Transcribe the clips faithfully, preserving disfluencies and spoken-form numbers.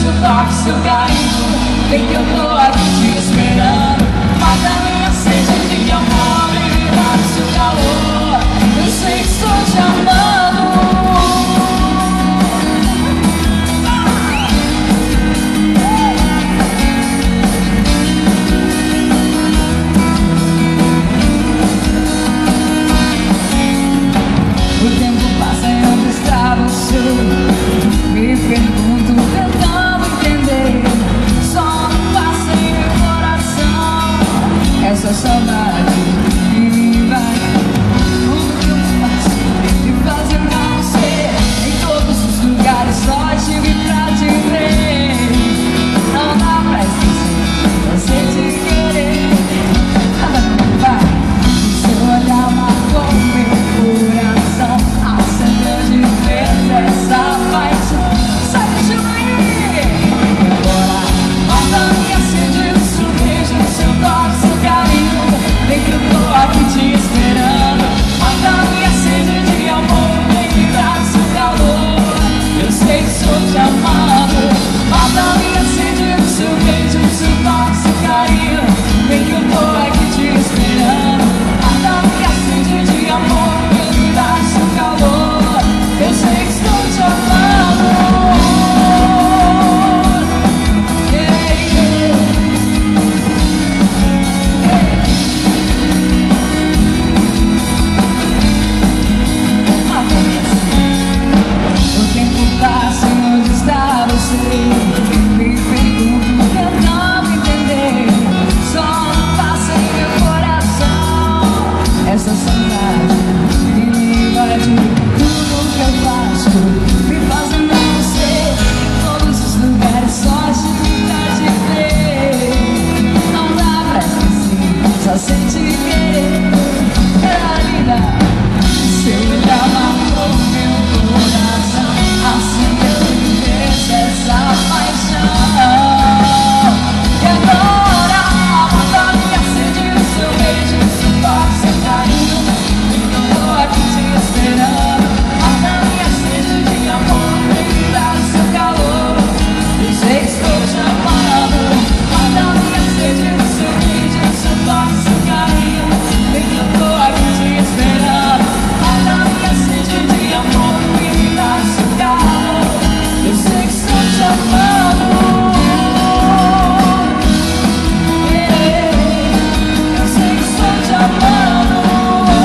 seu toque, seu carinho. Vem que eu tô aqui te esperando. Mata a minha sede de amor, vem me dar seu calor. Eu sei que estou te amando. O tempo passa e onde está você? Me pergunto, tentando entender. Só não passa em meu coração essa saudade que me invade. Tudo que eu faço e fazer pra você. Em todos os lugares só estive pra te ver. Não dá pra esquecer, você te querer. Nada me vai. Seu olhar marcou meu coração, acendeu de vez essa paixão. Sai de mim! Agora mata a minha sede, o seu beijo, o seu toque, o seu carinho. Vem que eu tô aqui te esperando. Mata a minha sede de amor, vem me dar seu calor. Eu sei que estou te amando. Mata a minha sede, o seu beijo, o seu toque, o seu carinho. Vem que eu tô aqui te esperando. Mata a minha sede de amor, vem me dar seu calor. Eu sei que estou te amando. Yeah, yeah. O tempo passa e onde está você? Me pergunto, tentando entender. Só não passa em meu coração essa saudade que me invade. Tudo que eu faço me faz lembrar você. Em todos os lugares só estive pra te ver. Não dá pra esquecer, só sei te querer. Era linda, seu olhar marcou meu coração, acendeu de vez essa paixão. E agora, mata a minha sede, o seu beijo, o seu toque, o seu carinho. Eu tô aqui te esperando. Mata a minha sede de amor, vem me dar o seu calor. Eu sei que estou te amando. Mata a minha sede, o seu beijo, o seu toque, o seu carinho. Vem que eu tô aqui te esperando. Mata a minha sede de amor, vem me dar o seu calor. Eu sei que estou te amando. Eu sei que estou te amando.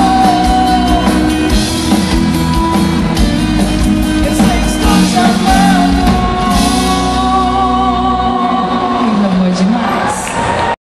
Eu sei que estou te amando.